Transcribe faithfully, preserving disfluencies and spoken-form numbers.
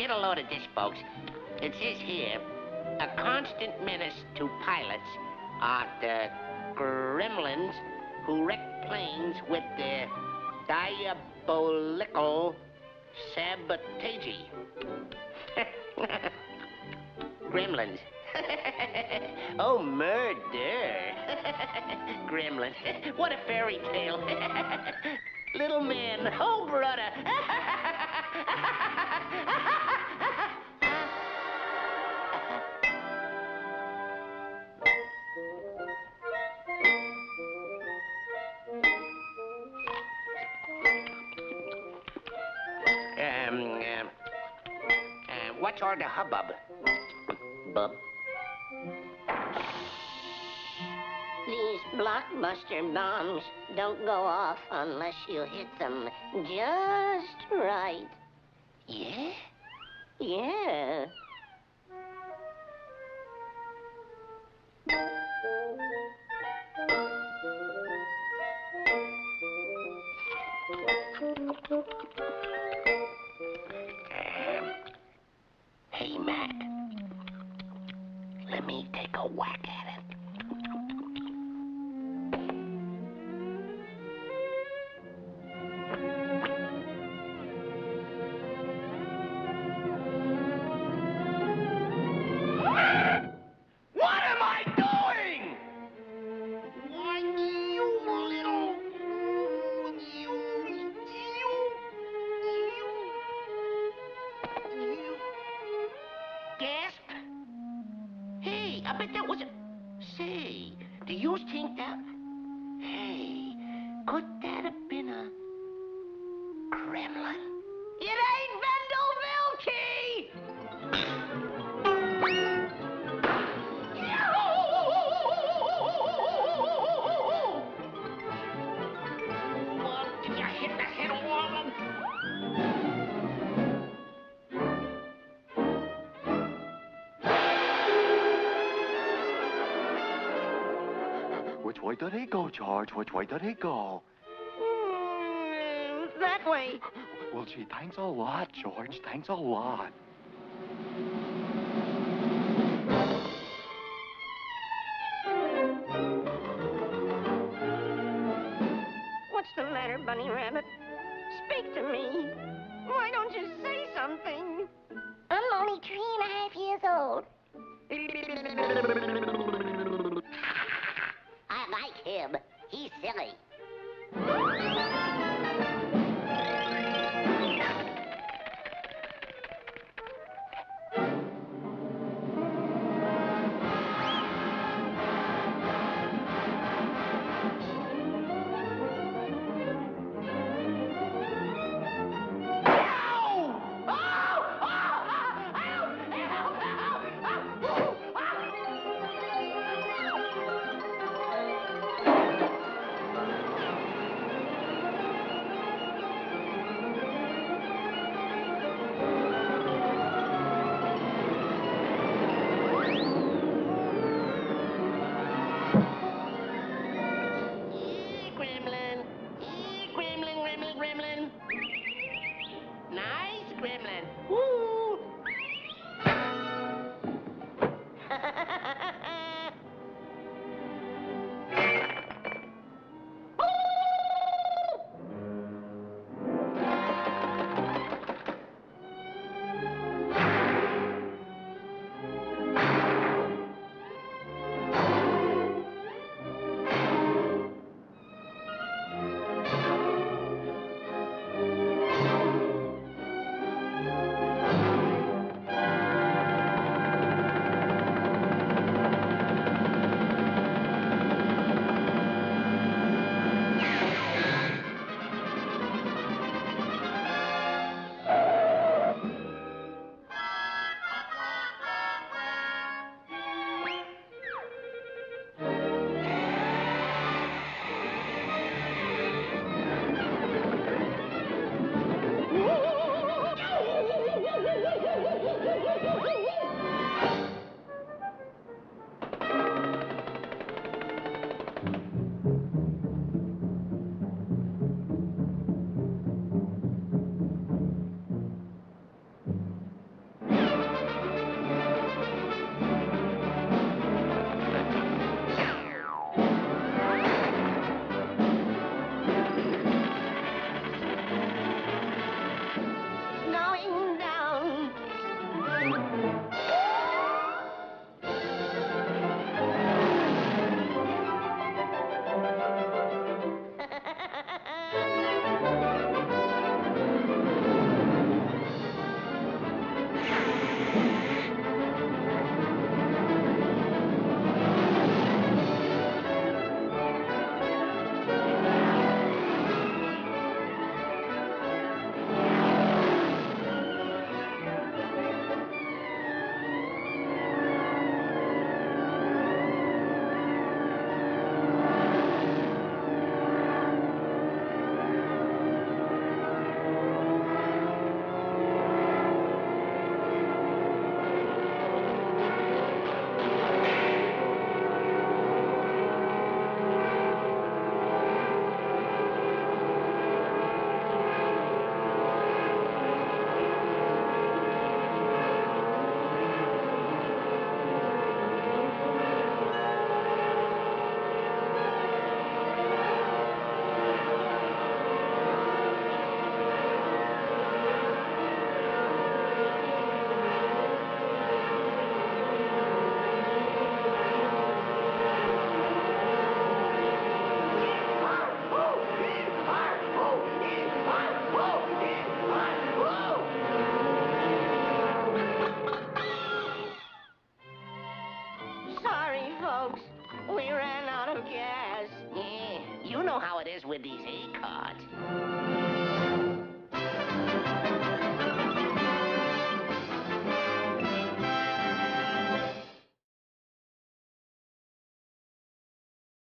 get a load of this, folks. It says here, a constant menace to pilots are the gremlins who wreck planes with their diabolical sabotage. Gremlins. Oh, murder. Gremlins. What a fairy tale. Little man. Oh, brother. um, um, uh, what's all the hubbub? Bub? These blockbuster bombs don't go off unless you hit them just right. Yeah? Yeah. Um, hey, Mac. Let me take a whack at it. What am I doing? Why, you little... You... You... You... You... Gasp? Hey, I bet that was a... Say, do you think that... Hey, could that have been a... gremlin? It ain't Vendel Vilkey! Well, did you hit the head of all of them? Which way did he go, George? Which way did he go? Mm, that way. Well, gee, thanks a lot, George. Thanks a lot. What's the matter, Bunny Rabbit? Speak to me. Why don't you say something? I'm only three and a half years old. I like him. He's silly. We ran out of gas. Yeah, you know how it is with these hay carts.